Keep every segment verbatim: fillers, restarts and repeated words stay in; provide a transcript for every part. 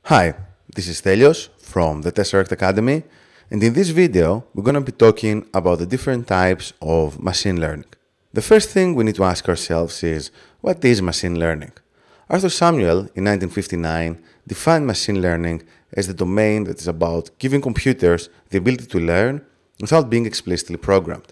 Hi, this is Stelios from the Tesseract Academy, and in this video we're going to be talking about the different types of machine learning. The first thing we need to ask ourselves is, what is machine learning? Arthur Samuel in nineteen fifty-nine defined machine learning as the domain that is about giving computers the ability to learn without being explicitly programmed.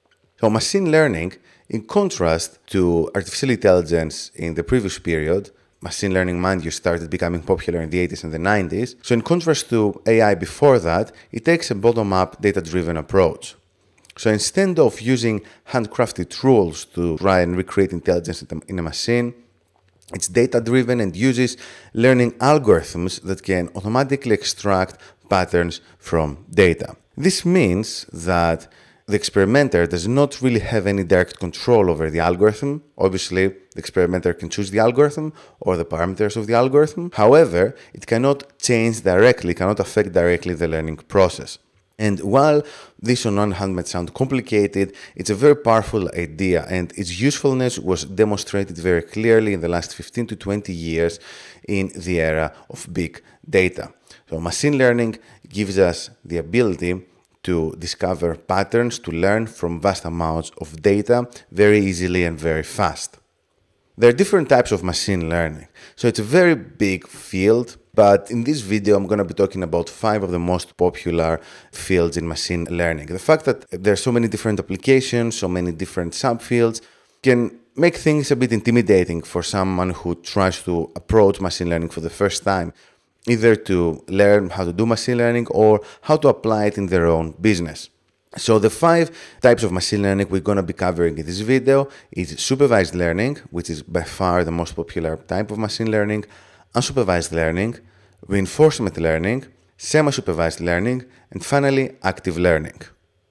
So machine learning, in contrast to artificial intelligence in the previous period, machine learning, mind you, started becoming popular in the eighties and the nineties. So in contrast to A I before that, it takes a bottom-up, data-driven approach. So instead of using handcrafted tools to try and recreate intelligence in a machine, it's data-driven and uses learning algorithms that can automatically extract patterns from data. This means that the experimenter does not really have any direct control over the algorithm. Obviously, the experimenter can choose the algorithm or the parameters of the algorithm. However, it cannot change directly, cannot affect directly the learning process. And while this on one hand might sound complicated, it's a very powerful idea, and its usefulness was demonstrated very clearly in the last fifteen to twenty years in the era of big data. So machine learning gives us the ability to discover patterns, to learn from vast amounts of data very easily and very fast. There are different types of machine learning. So it's a very big field, but in this video I'm going to be talking about five of the most popular fields in machine learning. The fact that there are so many different applications, so many different subfields, can make things a bit intimidating for someone who tries to approach machine learning for the first time, either to learn how to do machine learning or how to apply it in their own business. So the five types of machine learning we're going to be covering in this video is supervised learning, which is by far the most popular type of machine learning, unsupervised learning, reinforcement learning, semi-supervised learning, and finally active learning.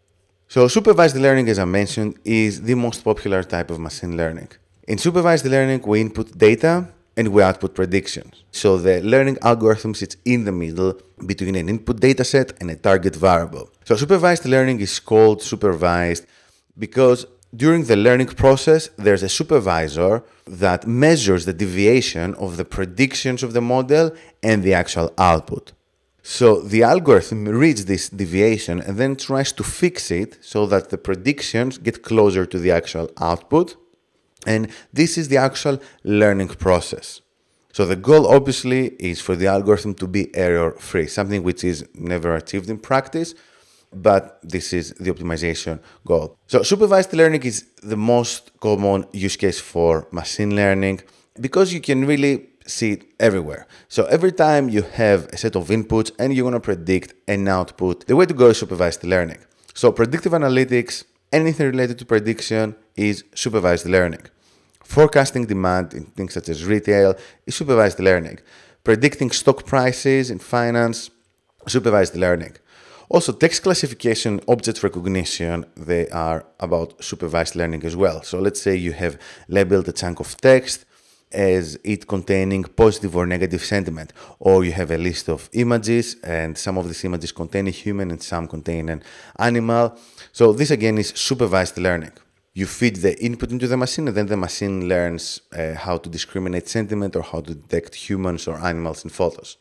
So supervised learning, as I mentioned, is the most popular type of machine learning. In supervised learning, we input data and we output predictions. So the learning algorithm sits in the middle between an input dataset and a target variable. So supervised learning is called supervised because during the learning process, there's a supervisor that measures the deviation of the predictions of the model and the actual output. So the algorithm reads this deviation and then tries to fix it so that the predictions get closer to the actual output. And this is the actual learning process. So the goal obviously is for the algorithm to be error-free, something which is never achieved in practice, but this is the optimization goal. So supervised learning is the most common use case for machine learning because you can really see it everywhere. So every time you have a set of inputs and you want to predict an output, the way to go is supervised learning. So predictive analytics, anything related to prediction is supervised learning. Forecasting demand in things such as retail is supervised learning. Predicting stock prices in finance, supervised learning. Also, text classification, object recognition, they are about supervised learning as well. So let's say you have labeled a chunk of text as it containing positive or negative sentiment, or you have a list of images and some of these images contain a human and some contain an animal. So this again is supervised learning. You feed the input into the machine and then the machine learns uh, how to discriminate sentiment or how to detect humans or animals in photos.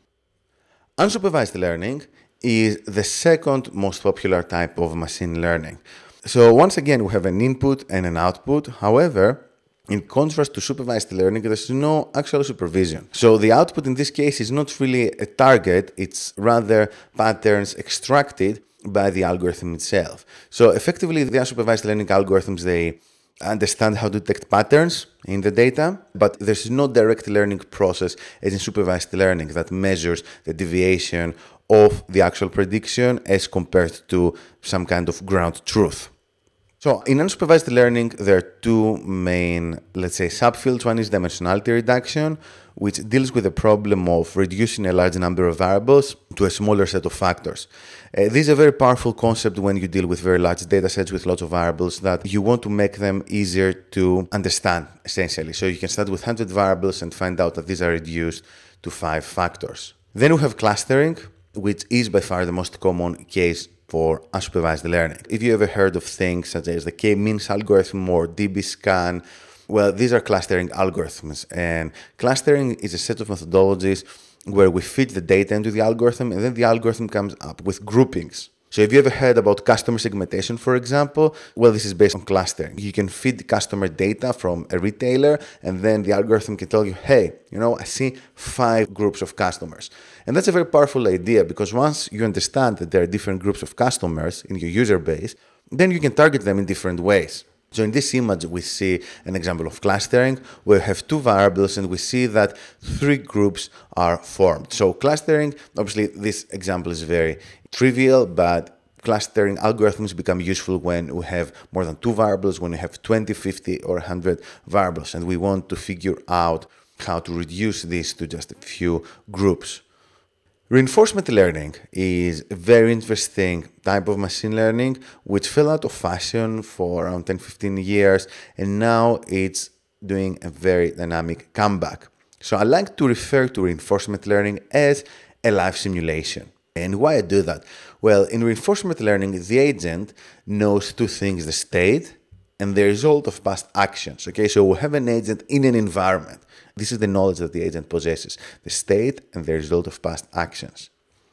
Unsupervised learning is the second most popular type of machine learning. So once again, we have an input and an output. However, in contrast to supervised learning, there's no actual supervision. So the output in this case is not really a target, it's rather patterns extracted by the algorithm itself. So effectively, the unsupervised learning algorithms, they understand how to detect patterns in the data, but there's no direct learning process as in supervised learning that measures the deviation of the actual prediction as compared to some kind of ground truth. So in unsupervised learning, there are two main, let's say, subfields. One is dimensionality reduction, which deals with the problem of reducing a large number of variables to a smaller set of factors. Uh, this is a very powerful concept when you deal with very large data sets with lots of variables that you want to make them easier to understand, essentially. So you can start with one hundred variables and find out that these are reduced to five factors. Then we have clustering, which is by far the most common case for unsupervised learning. If you ever heard of things such as the K-means algorithm or D B scan Well, these are clustering algorithms, and clustering is a set of methodologies where we feed the data into the algorithm, and then the algorithm comes up with groupings. So have you ever heard about customer segmentation, for example? Well, this is based on clustering. You can feed customer data from a retailer, and then the algorithm can tell you, hey, you know, I see five groups of customers. And that's a very powerful idea, because once you understand that there are different groups of customers in your user base, then you can target them in different ways. So in this image, we see an example of clustering where we have two variables and we see that three groups are formed. So clustering, obviously this example is very trivial, but clustering algorithms become useful when we have more than two variables, when we have twenty, fifty, or one hundred variables, and we want to figure out how to reduce this to just a few groups. Reinforcement learning is a very interesting type of machine learning which fell out of fashion for around ten to fifteen years, and now it's doing a very dynamic comeback. So I like to refer to reinforcement learning as a life simulation. And why I do that? Well, in reinforcement learning, the agent knows two things: the state and the result of past actions. Okay, so we have an agent in an environment. This is the knowledge that the agent possesses: the state and the result of past actions.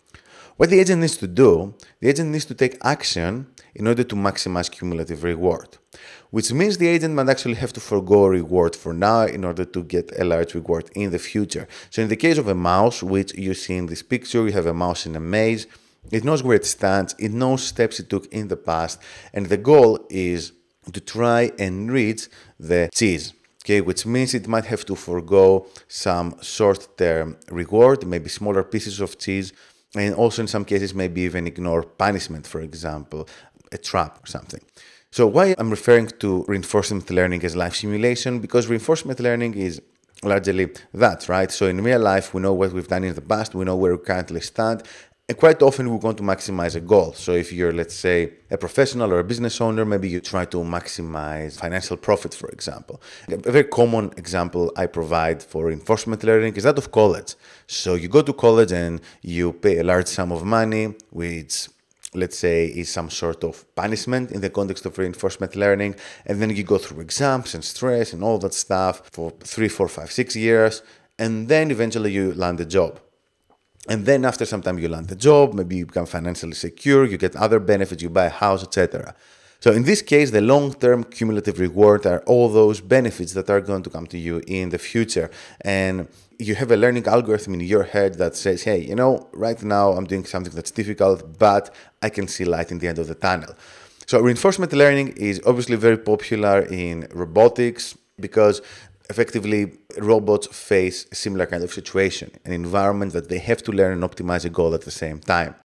What the agent needs to do, the agent needs to take action in order to maximize cumulative reward, which means the agent might actually have to forgo a reward for now in order to get a large reward in the future. So in the case of a mouse, which you see in this picture, you have a mouse in a maze. It knows where it stands, it knows steps it took in the past, and the goal is to try and reach the cheese. Okay, which means it might have to forgo some short-term reward, maybe smaller pieces of cheese, and also in some cases maybe even ignore punishment, for example, a trap or something. So why I'm referring to reinforcement learning as life simulation? Because reinforcement learning is largely that, right? So in real life, we know what we've done in the past, we know where we currently stand, and quite often we want to maximize a goal. So if you're, let's say, a professional or a business owner, maybe you try to maximize financial profit, for example. A very common example I provide for reinforcement learning is that of college. So you go to college and you pay a large sum of money, which, let's say, is some sort of punishment in the context of reinforcement learning. And then you go through exams and stress and all that stuff for three, four, five, six years. And then eventually you land a job. And then after some time you land the job, maybe you become financially secure, you get other benefits, you buy a house, et cetera. So in this case, the long-term cumulative reward are all those benefits that are going to come to you in the future. And you have a learning algorithm in your head that says, hey, you know, right now I'm doing something that's difficult, but I can see light in the end of the tunnel. So reinforcement learning is obviously very popular in robotics because effectively, robots face a similar kind of situation, an environment that they have to learn and optimize a goal at the same time.